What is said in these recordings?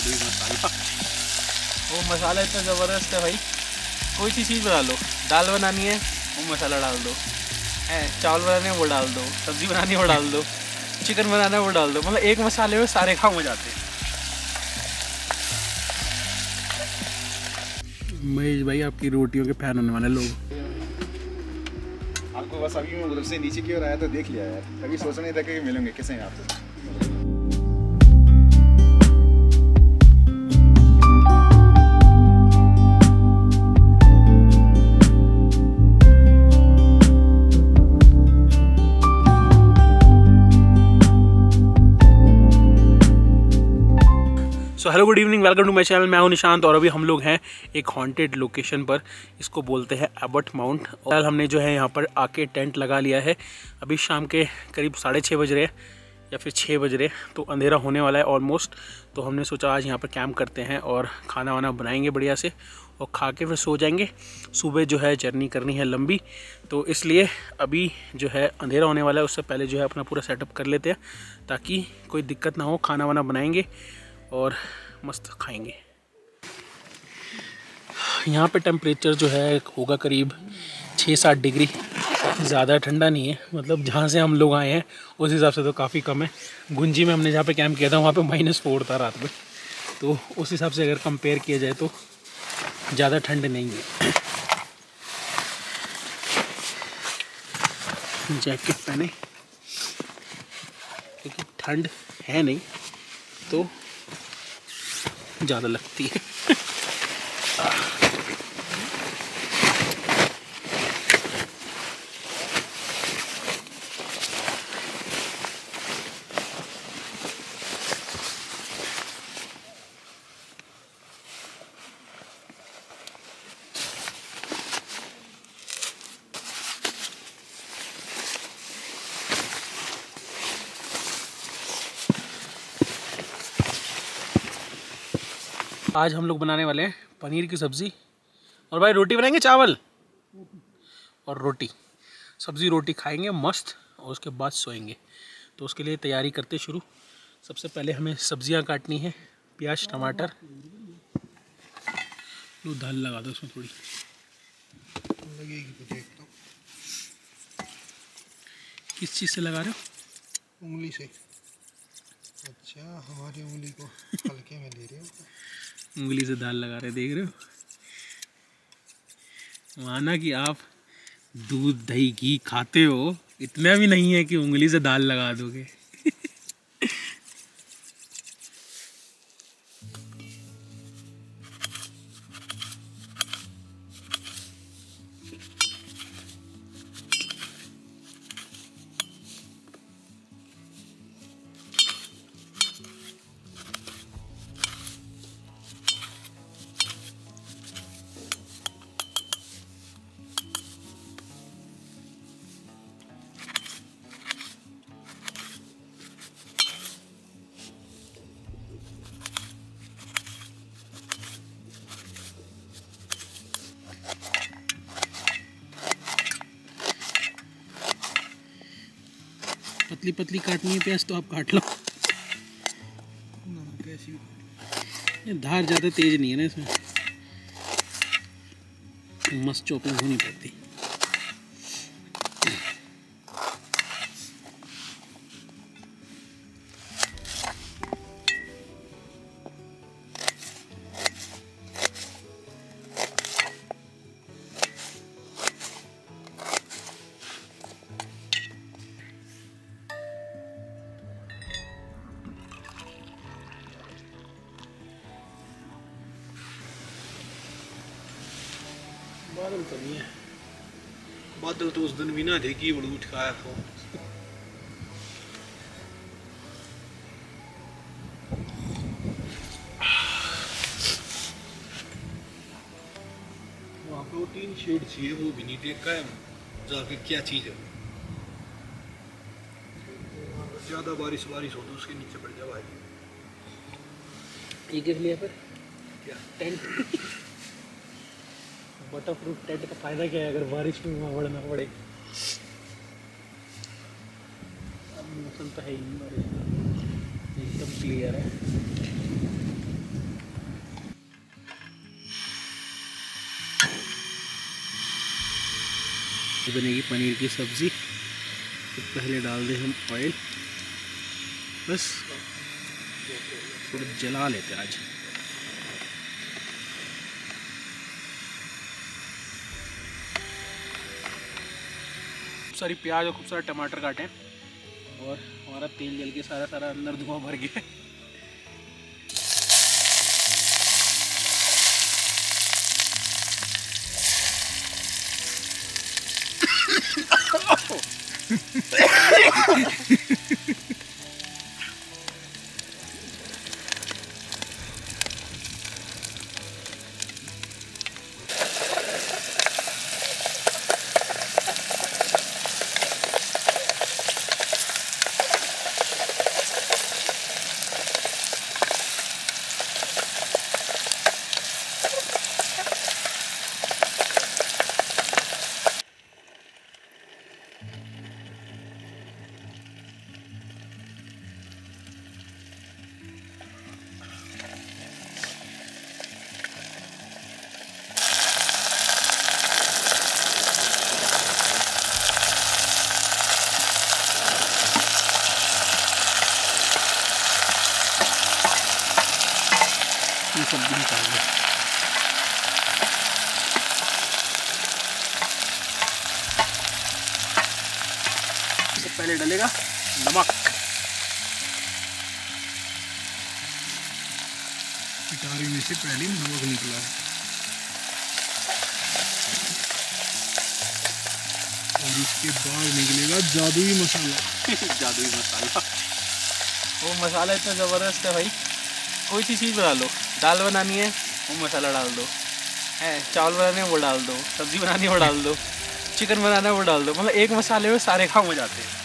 जादुई मसाला। वो मसाला इतना ज़बरदस्त है भाई, कोई सी चीज़ बना लो, दाल बनानी है वो मसाला डाल दो, है चावल बनाने हैं वो डाल दो, सब्ज़ी बनानी है वो डाल दो, चिकन बनाना है वो डाल दो, मतलब एक मसाले में सारे काम हो जाते हैं। महेश भाई आपकी रोटियों के फैन होने वाले लोग। आपको बस अभी मैं उधर से नीचे की ओर आया तो देख लिया यार, कभी सोचा नहीं था कि मिलेंगे। कैसे हैं आप? So hello good evening, welcome to my channel. मैं हूं निशांत और अभी हम लोग हैं एक हॉन्टेड लोकेशन पर, इसको बोलते हैं एबट माउंट। और हमने जो है यहाँ पर आके टेंट लगा लिया है। अभी शाम के करीब 6:30 बज रहे हैं या फिर 6 बज रहे, तो अंधेरा होने वाला है ऑलमोस्ट। तो हमने सोचा आज यहाँ पर कैंप करते हैं और खाना वाना बनाएंगे बढ़िया से और खा के फिर सो जाएंगे। सुबह जो है जर्नी करनी है लंबी, तो इसलिए अभी जो है अंधेरा होने वाला है, उससे पहले जो है अपना पूरा सेटअप कर लेते हैं ताकि कोई दिक्कत ना हो। खाना वाना बनाएंगे और मस्त खाएंगे। यहाँ पे टेम्परेचर जो है होगा करीब 6-7 डिग्री, ज़्यादा ठंडा नहीं है। मतलब जहाँ से हम लोग आए हैं उस हिसाब से तो काफ़ी कम है। गुंजी में हमने जहाँ पे कैंप किया था वहाँ पे -4 था रात में, तो उस हिसाब से अगर कंपेयर किया जाए तो ज़्यादा ठंड नहीं है। जैकेट पहने क्योंकि ठंड है नहीं तो ज़्यादा लगती है। आज हम लोग बनाने वाले हैं पनीर की सब्ज़ी और भाई रोटी बनाएंगे, चावल और रोटी, सब्ज़ी रोटी खाएंगे मस्त और उसके बाद सोएंगे। तो उसके लिए तैयारी करते शुरू। सबसे पहले हमें सब्जियां काटनी है, प्याज टमाटर। लो दाल लगा दो उसमें थोड़ी लगेगी तो देख दो। किस चीज़ से लगा रहे हो? उंगली से। अच्छा, हमारी उंगली को हल्के में ले रहे हो। उंगली से दाल लगा रहे, देख रहे हो? माना कि आप दूध दही घी खाते हो, इतना भी नहीं है कि उंगली से दाल लगा दोगे। पतली पतली काटनी है प्याज तो आप काट लो। कैसी ये धार ज़्यादा तेज नहीं है ना इसमें, मस्त चॉपिंग होनी पड़ती। बादल तो नहीं है, बादल तो उस दिन भी ना थे कि बड़ू उठाया था। वहाँ पे वो 3 शेड चाहिए, वो भी नहीं देखा है जाके क्या चीज़ है। ज़्यादा बारिश हो तो उसके नीचे पड़ जाए भाई। ये किस लिए फिर क्या टेंट बटरफ्रूट टेंट का फायदा क्या है अगर बारिश में वहाँ बढ़ना पड़े। अब मौसम तो है ही नहीं, बारिश एकदम क्लियर है। आज बनेगी पनीर की सब्ज़ी। तो पहले डाल दें हम ऑयल, बस थोड़ा जला लेते हैं आज। खूब सारी प्याज और खूब सारा टमाटर काटें और हमारा तेल जल के सारा सारा अंदर धुआं भर गया। ये सब्जी निकाल दो। इससे पहले डलेगा नमक। पिटारी में से पहले नमक निकला है और इसके बाद निकलेगा जादुई मसाला। जादुई मसाला, वो मसाला इतना ज़बरदस्त है भाई। कोई सी चीज़ बना लो, दाल बनानी है वो मसाला डाल दो, है चावल बनाने हैं वो डाल दो, सब्ज़ी बनानी है वो डाल दो, चिकन बनाना है वो डाल दो। मतलब एक मसाले में सारे काम हो जाते हैं।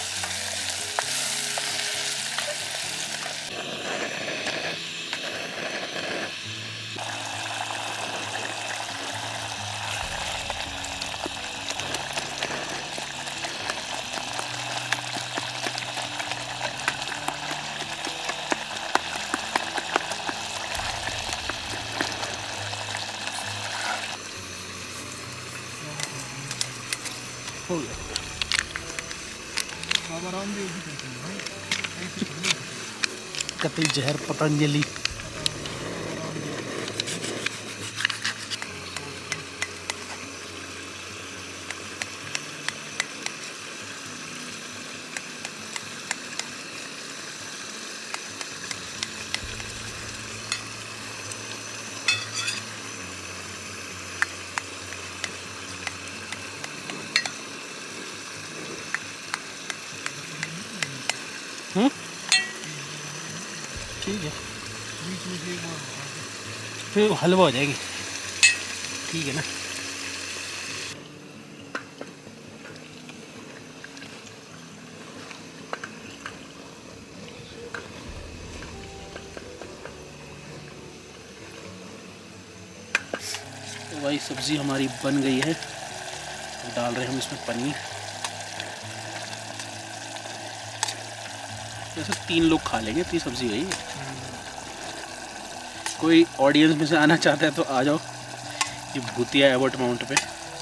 हो गया। बाबा रामदेव भी कहते हैं भाई, ऐसे थोड़ी होता है। कतई जहर पतंजलि। ठीक है, बीच में से एक बार उठा के। फिर हलवा हो जाएगी। ठीक है ना। तो भाई सब्ज़ी हमारी बन गई है। डाल रहे हैं हम इसमें पनीर। वैसे 3 लोग खा लेंगे, इतनी सब्ज़ी गई है। कोई ऑडियंस में से आना चाहता है तो आ जाओ, ये भूतिया एबर्ट माउंट पे।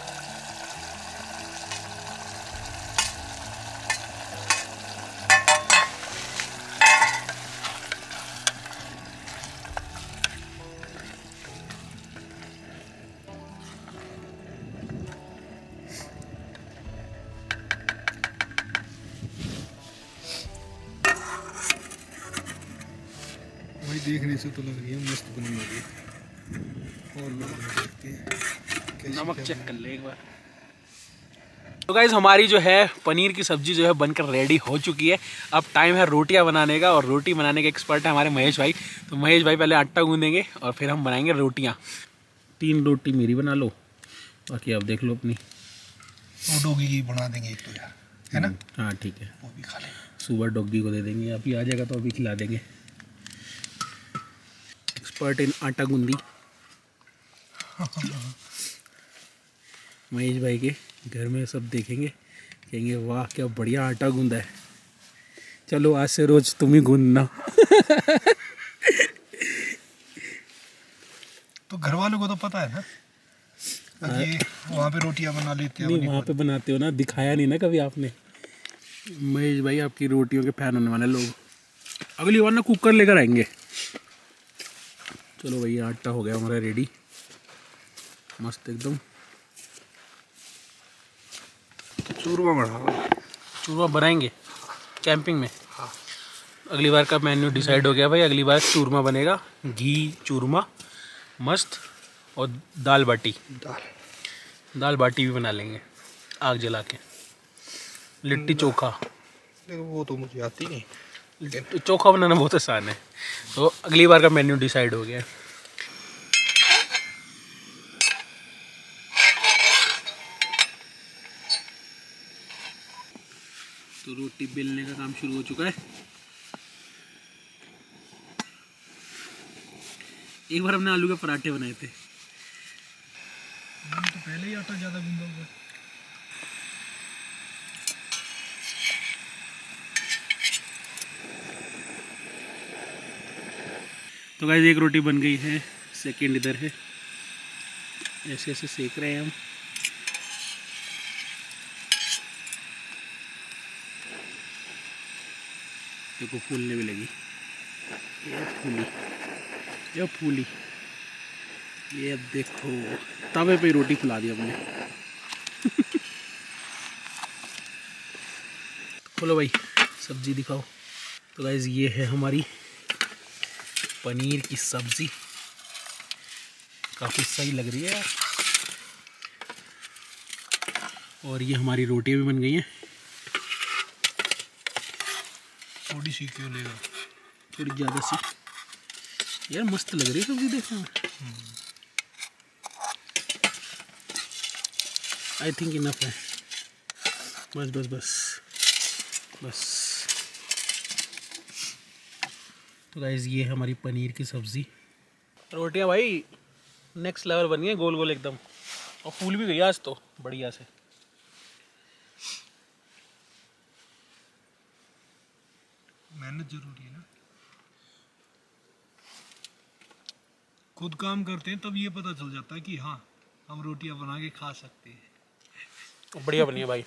भाई देखने से तो लग रही है मस्त बनी होगी। और लोग देखते हैं कैसी नमक क्या चेक बनी। कर ले एक बार। तो गाइज़ हमारी जो है पनीर की सब्ज़ी जो है बनकर रेडी हो चुकी है। अब टाइम है रोटियां बनाने का, और रोटी बनाने के एक्सपर्ट है हमारे महेश भाई। तो महेश भाई पहले आटा गूंदेंगे और फिर हम बनाएंगे रोटियां। 3 रोटी मेरी बना लो, बाकी आप देख लो अपनी। वो डोगी की बना देंगे एक तो यार, है ना? हाँ ठीक है, वो भी खा लेंगे। सुबह डॉगी को दे देंगे, अभी आ जाएगा तो अभी खिला देंगे। एक्सपर्ट इन आटा गूंदी महेश भाई के घर में सब देखेंगे, कहेंगे वाह क्या बढ़िया आटा गूंदा है। चलो आज से रोज तुम ही गूंदना। तो घर वालों को तो पता है ना। ये वहाँ पे रोटियां बना लेते हैं। नहीं वहाँ पे बनाते हो ना, दिखाया नहीं ना कभी आपने। महेश भाई आपकी रोटियों के फैन होने वाले लोग, अगली बार ना कुकर लेकर आएंगे। चलो भैया आटा हो गया हमारा रेडी, मस्त एकदम। चूरमा बना, चूरमा बनाएंगे कैंपिंग में। अगली बार का मेन्यू डिसाइड हो गया भाई, अगली बार चूरमा बनेगा, घी चूरमा मस्त, और दाल बाटी। दाल बाटी भी बना लेंगे आग जला के। लिट्टी चोखा, वो तो मुझे आती नहीं। चोखा बनाना बहुत आसान है। तो अगली बार का मेन्यू डिसाइड हो गया। तो रोटी बेलने का काम शुरू हो चुका है। एक बार हमने आलू के पराठे बनाए थे। तो पहले ही आटा ज़्यादा गूंदा हुआ। तो गाइस एक रोटी बन गई है, सेकंड इधर है। ऐसे ऐसे सेक रहे हैं हम। देखो फूलने भी लगी, ये फूली, ये देखो तवे पे रोटी फुला दी हमने। खोलो भाई सब्जी दिखाओ। तो गाइस ये है हमारी पनीर की सब्जी, काफ़ी सही लग रही है यार। और ये हमारी रोटियां भी बन गई हैं। थोड़ी सी क्यों लेगा, थोड़ी ज़्यादा सी यार, मस्त लग रही है सब्जी देखने में। आई थिंक इनफ है, बस बस बस बस। तो गाइस ये हमारी पनीर की सब्ज़ी। रोटियां भाई नेक्स्ट लेवल बनी है, गोल गोल एकदम, और फूल भी गई आज तो बढ़िया से। मेहनत जरूरी है ना, खुद काम करते हैं तब ये पता चल जाता है कि हाँ हम रोटियां बना के खा सकते हैं। बढ़िया बनी है भाई।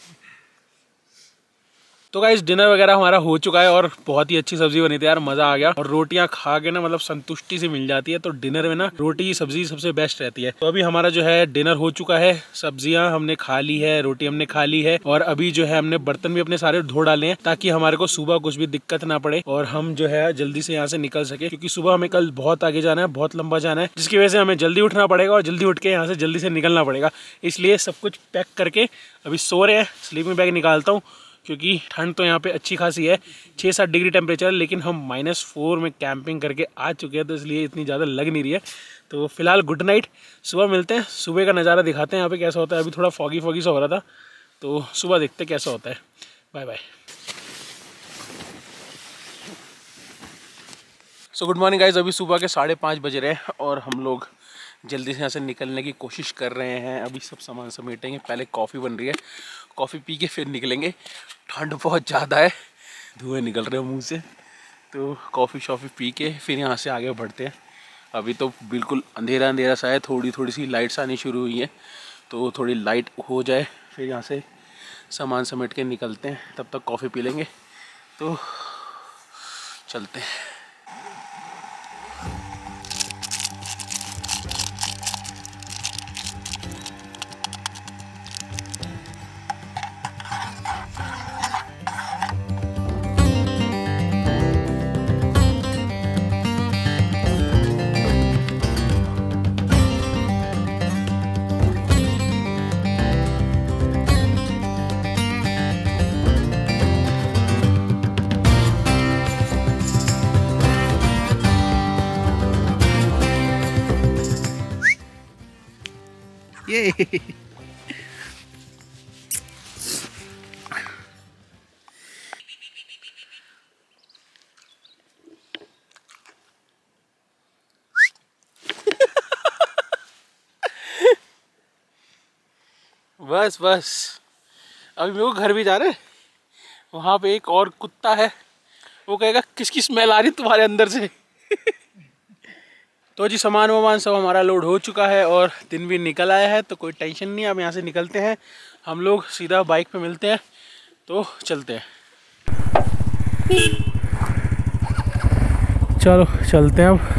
तो गाइस डिनर वगैरह हमारा हो चुका है और बहुत ही अच्छी सब्जी बनी थी यार, मजा आ गया। और रोटियां खा के ना मतलब संतुष्टि से मिल जाती है। तो डिनर में ना रोटी सब्जी सबसे बेस्ट रहती है। तो अभी हमारा जो है डिनर हो चुका है, सब्जियां हमने खा ली है, रोटी हमने खा ली है, और अभी जो है हमने बर्तन भी अपने सारे धो डाले हैं ताकि हमारे को सुबह कुछ भी दिक्कत ना पड़े और हम जो है जल्दी से यहाँ से निकल सके, क्योंकि सुबह हमें कल बहुत आगे जाना है, बहुत लंबा जाना है, जिसकी वजह से हमें जल्दी उठना पड़ेगा और जल्दी उठ के यहाँ से जल्दी से निकलना पड़ेगा। इसलिए सब कुछ पैक करके अभी सो रहे हैं। स्लीपिंग बैग निकालता हूँ क्योंकि ठंड तो यहाँ पे अच्छी खासी है, 6-7 डिग्री टेम्परेचर, लेकिन हम -4 में कैंपिंग करके आ चुके हैं, तो इसलिए इतनी ज़्यादा लग नहीं रही है। तो फिलहाल गुड नाइट, सुबह मिलते हैं, सुबह का नज़ारा दिखाते हैं यहाँ पे कैसा होता है। अभी थोड़ा फॉगी फॉगी सा हो रहा था, तो सुबह देखते हैं कैसा होता है। Bye bye. So good morning guys, अभी सुबह के 5:30 बज रहे हैं और हम लोग जल्दी से यहाँ से निकलने की कोशिश कर रहे हैं। अभी सब सामान समेटेंगे, पहले कॉफ़ी बन रही है, कॉफ़ी पी के फिर निकलेंगे। ठंड बहुत ज़्यादा है, धुएं निकल रहे हैं मुंह से, तो कॉफ़ी शॉफ़ी पी के फिर यहाँ से आगे बढ़ते हैं। अभी तो बिल्कुल अंधेरा अंधेरा सा है, थोड़ी थोड़ी सी लाइट्स आनी शुरू हुई हैं, तो थोड़ी लाइट हो जाए फिर यहाँ से सामान समेट के निकलते हैं। तब तक कॉफ़ी पी लेंगे, तो चलते हैं। ये बस बस, अभी मेरे को घर भी जा रहे हैं। वहाँ पे एक और कुत्ता है, वो कहेगा किसकी स्मेल आ रही तुम्हारे अंदर से। तो जी सामान वामान सब हमारा लोड हो चुका है और दिन भी निकल आया है, तो कोई टेंशन नहीं है। अब यहाँ से निकलते हैं हम लोग, सीधा बाइक पे मिलते हैं, तो चलते हैं। चलो चलते हैं अब।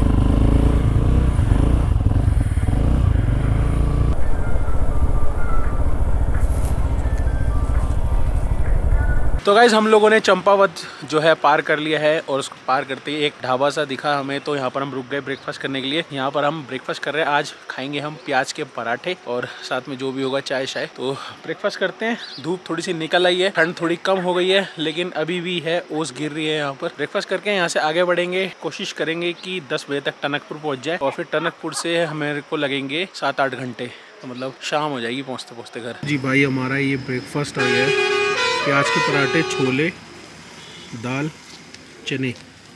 तो गाइज़ हम लोगों ने चंपावत जो है पार कर लिया है और उसको पार करते ही एक ढाबा सा दिखा हमें, तो यहाँ पर हम रुक गए ब्रेकफास्ट करने के लिए। यहाँ पर हम ब्रेकफास्ट कर रहे हैं, आज खाएंगे हम प्याज के पराठे और साथ में जो भी होगा चाय शाय। तो ब्रेकफास्ट करते हैं। धूप थोड़ी सी निकल आई है, ठंड थोड़ी कम हो गई है, लेकिन अभी भी है, ओस गिर रही है यहाँ पर। ब्रेकफास्ट करके यहाँ से आगे बढ़ेंगे, कोशिश करेंगे कि 10 बजे तक टनकपुर पहुँच जाए और फिर टनकपुर से हमारे को लगेंगे 7-8 घंटे, तो मतलब शाम हो जाएगी पहुँचते पहुँचते घर। जी भाई हमारा ये ब्रेकफास्ट आ गया है, प्याज के पराठे, छोले, दाल, चने।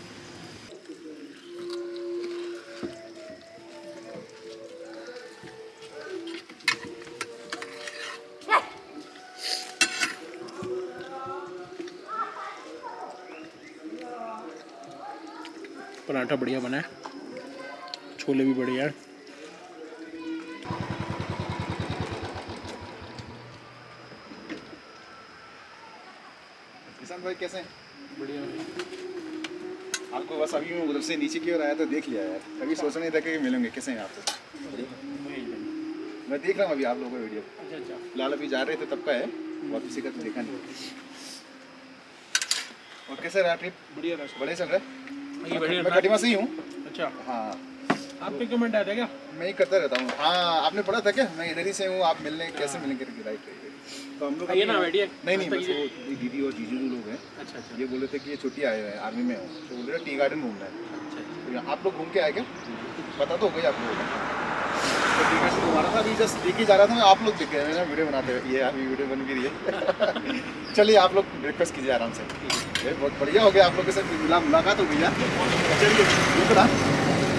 पराठा बढ़िया बना है, छोले भी बढ़िया है। किसान भाई कैसे हैं? बढ़िया। आपको बस अभी मैं उधर से नीचे की ओर आया तो देख लिया यार, कभी सोचा नहीं था कि मिलेंगे। कैसे हैं आप? मैं देख रहा हूँ अभी आप लोगों का वीडियो। अच्छा। फिलहाल अभी जा रहे थे तब का है, वापसी का तो देखा नहीं। और कैसे रहा ट्रिप? बढ़िया रहा। बड़े चल रहा है? मैं खटीमा से ही हूँ। अच्छा। हाँ, आपके कमेंट आया था क्या? मैं ही करता रहता हूँ। हाँ, आपने पढ़ा था क्या? मैं इधर ही से हूँ, आप मिलने कैसे मिलेंगे? राइट। तो हम लोग ये ना बैठिए। नहीं बस वो दीदी और जीजू लोग हैं। अच्छा। ये बोले थे कि ये छुट्टी आए हुए हैं, आर्मी में हो, तो बोल रहे टी गार्डन घूमना है। अच्छा। तो आप लोग घूम के आए क्या? पता तो हो गई आप लोगों को। तो टी गार्डन घुमा रहा था, अभी जस्ट देख ही जा रहा था मैं, आप लोग दिख गए, मैंने वीडियो बनाते हुए। ये अभी वीडियो बन भी रही है। चलिए आप लोग ब्रेकफास्ट कीजिए आराम से। बहुत बढ़िया हो गया, आप लोग के साथ मुलाकात हो गई यार। चलिए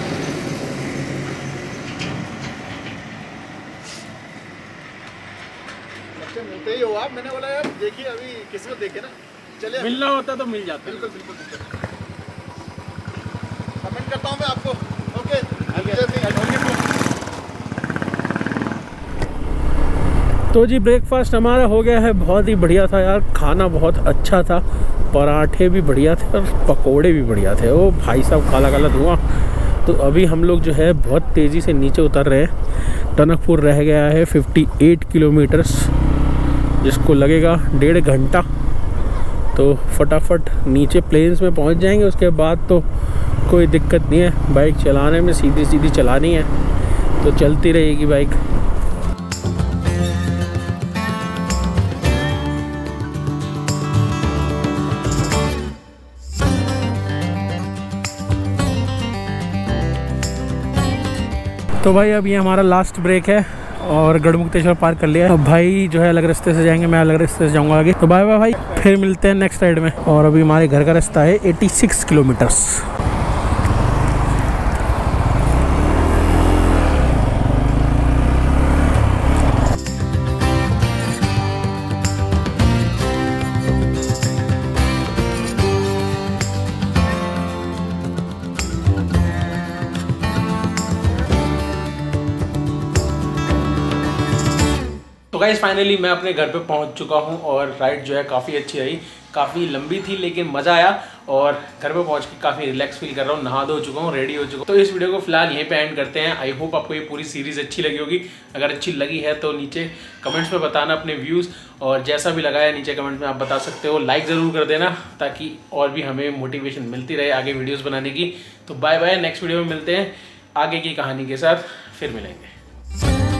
मिलते ही हो आप। मैंने बोला यार देखिए अभी किस्मत देखे ना, चलिए मिलना होता तो मिल जाता। बिल्कुल बिल्कुल बिल्कुल। कमेंट करता हूँ मैं आपको। ओके। तो जी ब्रेकफास्ट हमारा हो गया है, बहुत ही बढ़िया था यार, खाना बहुत अच्छा था, पराठे भी बढ़िया थे और पकोड़े भी बढ़िया थे। ओ भाई साहब काला काला धुआं। तो अभी हम लोग जो है बहुत तेज़ी से नीचे उतर रहे हैं। टनकपुर रह गया है 58 किलोमीटर्स, जिसको लगेगा 1.5 घंटा। तो फटाफट नीचे प्लेन्स में पहुंच जाएंगे, उसके बाद तो कोई दिक्कत नहीं है। बाइक चलाने में सीधी सीधी चलानी है, तो चलती रहेगी बाइक। तो भाई अब ये हमारा लास्ट ब्रेक है और गढ़मुक्तेश्वर पार कर लिया है। अब भाई जो है अलग रास्ते से जाएंगे, मैं अलग रास्ते से जाऊंगा आगे। तो बाय बाय भाई, फिर मिलते हैं नेक्स्ट राइड में। और अभी हमारे घर का रास्ता है 86 किलोमीटर्स। गाइस फाइनली मैं अपने घर पे पहुंच चुका हूं और राइड जो है काफ़ी अच्छी रही, काफ़ी लंबी थी लेकिन मज़ा आया। और घर पे पहुंच के काफ़ी रिलैक्स फील कर रहा हूं, नहा धो चुका हूं, रेडी हो चुका हूं। तो इस वीडियो को फिलहाल यहीं पे एंड करते हैं। आई होप आपको ये पूरी सीरीज़ अच्छी लगी होगी। अगर अच्छी लगी है तो नीचे कमेंट्स में बताना अपने व्यूज़, और जैसा भी लगा है नीचे कमेंट में आप बता सकते हो। लाइक ज़रूर कर देना ताकि और भी हमें मोटिवेशन मिलती रहे आगे वीडियोज़ बनाने की। तो बाय बाय, नेक्स्ट वीडियो में मिलते हैं आगे की कहानी के साथ, फिर मिलेंगे।